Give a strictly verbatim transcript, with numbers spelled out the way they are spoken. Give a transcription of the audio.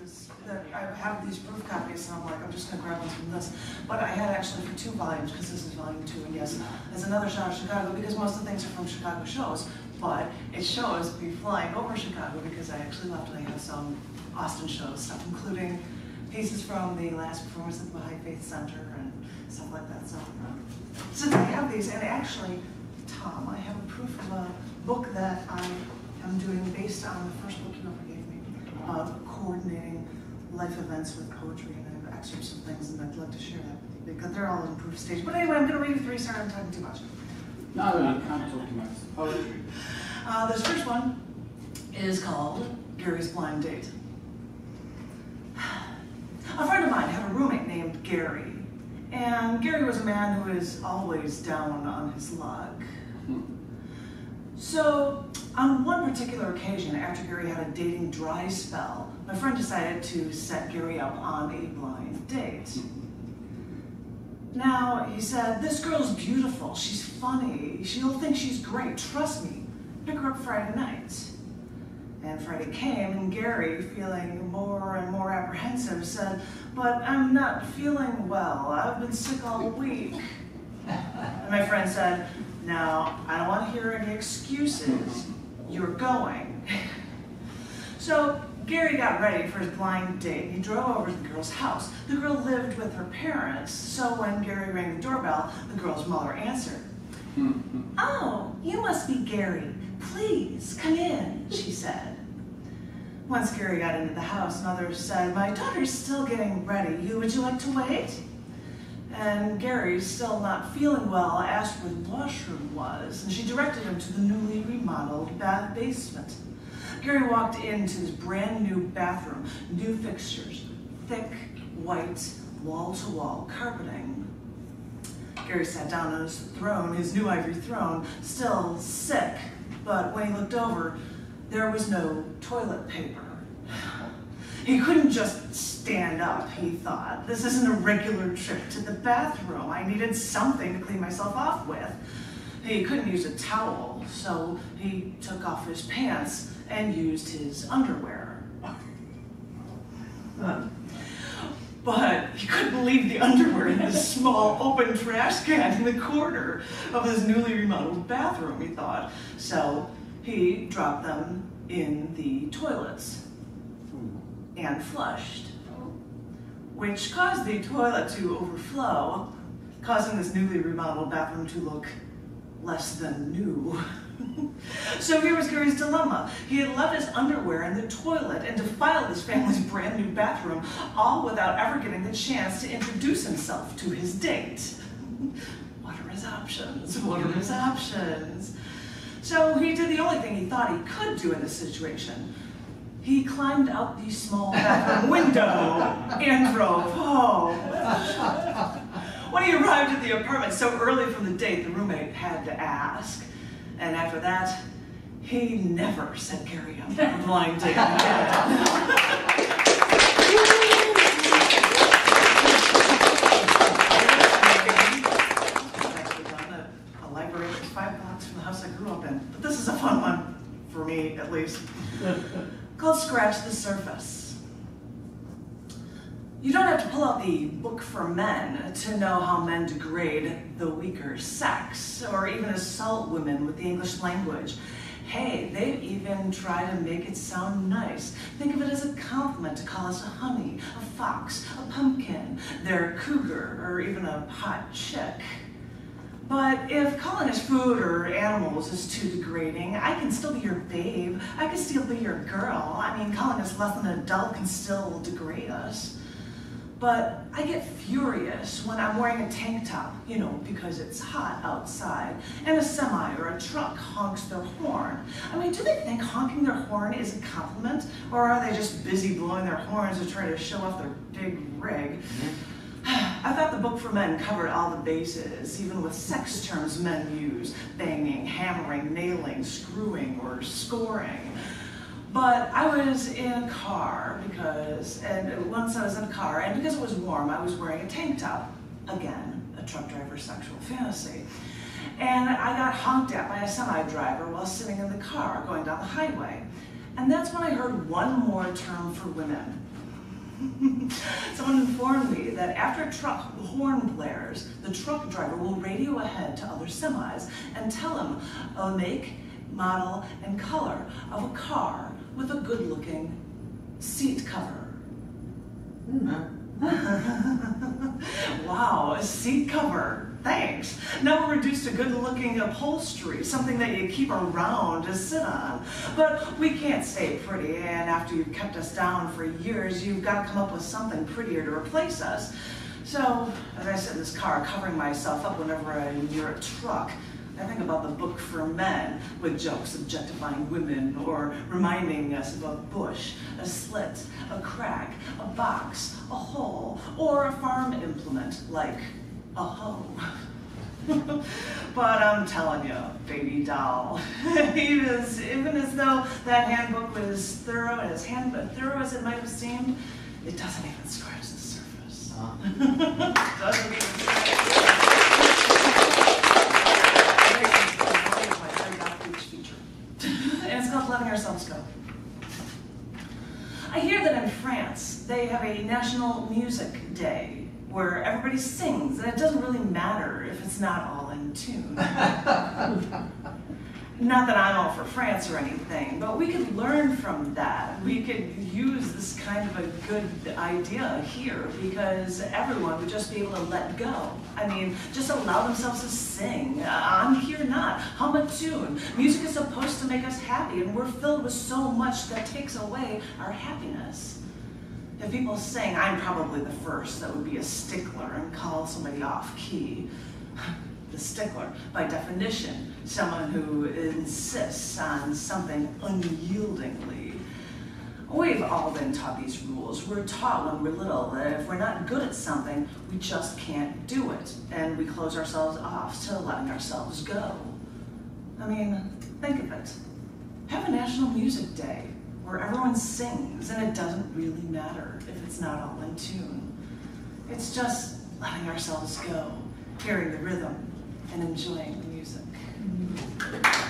this, that I have these proof copies, and I'm like, I'm just going to grab one from this. But I had actually for two volumes, because this is volume two, and yes, there's another shot of Chicago, because most of the things are from Chicago shows. But it shows me flying over Chicago, because I actually left and I have some Austin shows stuff, including pieces from the last performance at the Baha'i Faith Center and stuff like that. So, so I have these, and actually, Tom, I have a proof of a book that I am doing based on the first book you ever gave me, of coordinating life events with poetry, and I have excerpts of things, and I'd love to share that with you, because they're all in proof stage. But anyway, I'm going to read you three. Sorry, I'm talking too much. No, no, you can't talk too much. Poetry. Uh, this first one is called Gary's Blind Date. A friend of mine had a roommate named Gary, and Gary was a man who is always down on his luck. So, on one particular occasion, after Gary had a dating dry spell, my friend decided to set Gary up on a blind date. Now, he said, this girl's beautiful, she's funny, she'll think she's great, trust me, pick her up Friday night. And Friday came, and Gary, feeling more and more apprehensive, said, but I'm not feeling well, I've been sick all week. And my friend said, now, I don't want to hear any excuses, you're going. So, Gary got ready for his blind date. He drove over to the girl's house. The girl lived with her parents, so when Gary rang the doorbell, the girl's mother answered. Oh, you must be Gary. Please, come in, she said. Once Gary got into the house, Mother said, my daughter's still getting ready. You, would you like to wait? And Gary, still not feeling well, asked where the washroom was, and she directed him to the newly remodeled bath basement. Gary walked into his brand new bathroom, new fixtures, thick, white, wall-to-wall carpeting. Gary sat down on his throne, his new ivory throne, still sick, but when he looked over, there was no toilet paper. He couldn't just stand up, he thought. This isn't a regular trip to the bathroom. I needed something to clean myself off with. He couldn't use a towel, so he took off his pants and used his underwear. But he couldn't leave the underwear in this small open trash can in the corner of his newly remodeled bathroom, he thought. So he dropped them in the toilets and flushed, which caused the toilet to overflow, causing this newly remodeled bathroom to look less than new. So here was Gary's dilemma. He had left his underwear in the toilet and defiled his family's brand new bathroom, all without ever getting the chance to introduce himself to his date. What are his options? What are his options? So he did the only thing he thought he could do in this situation. He climbed out the small bathroom window and drove home. When he arrived at the apartment so early from the date, the roommate had to ask. And after that, he never set Gary up for a blind date again. I've actually done a, a library that's five blocks from the house I grew up in. But this is a fun one, for me at least, called Scratch the Surface. You don't have to pull out the Book for Men to know how men degrade the weaker sex, or even assault women with the English language. Hey, they even try to make it sound nice. Think of it as a compliment to call us a honey, a fox, a pumpkin, their cougar, or even a hot chick. But if calling us food or animals is too degrading, I can still be your babe. I can still be your girl. I mean, calling us less than an adult can still degrade us. But I get furious when I'm wearing a tank top, you know, because it's hot outside, and a semi or a truck honks their horn. I mean, do they think honking their horn is a compliment, or are they just busy blowing their horns to try to show off their big rig? I thought the Book for Men covered all the bases, even with sex terms men use, banging, hammering, nailing, screwing, or scoring. But I was in a car because, and once I was in a car, and because it was warm, I was wearing a tank top. Again, a truck driver's sexual fantasy. And I got honked at by a semi-driver while sitting in the car going down the highway. And that's when I heard one more term for women. Someone informed me that after a truck horn blares, the truck driver will radio ahead to other semis and tell them a make, model, and color of a car with a good-looking seat cover. Mm. Wow, a seat cover. Thanks. Now we're reduced to good-looking upholstery, something that you keep around to sit on. But we can't stay pretty, and after you've kept us down for years, you've got to come up with something prettier to replace us. So, as I sit in this car covering myself up whenever I'm near a truck, I think about the book for men with jokes objectifying women or reminding us of a bush, a slit, a crack, a box, a hole, or a farm implement like a hoe. But I'm telling you, baby doll, even as, even as though that handbook was thorough and as hand, thorough as it might have seemed, it doesn't even scratch the surface. Uh-huh. Doesn't even And it's called Letting Ourselves Go. I hear that in France, they have a National Music Day where everybody sings, and it doesn't really matter if it's not all in tune. Not that I'm all for France or anything, but we could learn from that. We could use this kind of a good idea here because everyone would just be able to let go. I mean, just allow themselves to sing. Uh, I'm here not. Hum a tune. Music is supposed to make us happy, and we're filled with so much that takes away our happiness. If people sing, I'm probably the first that would be a stickler and call somebody off key. The stickler, by definition, someone who insists on something unyieldingly. We've all been taught these rules. We're taught when we're little that if we're not good at something, we just can't do it, and we close ourselves off to letting ourselves go. I mean, think of it. Have a National Music Day where everyone sings, and it doesn't really matter if it's not all in tune. It's just letting ourselves go, hearing the rhythm, and enjoying the music.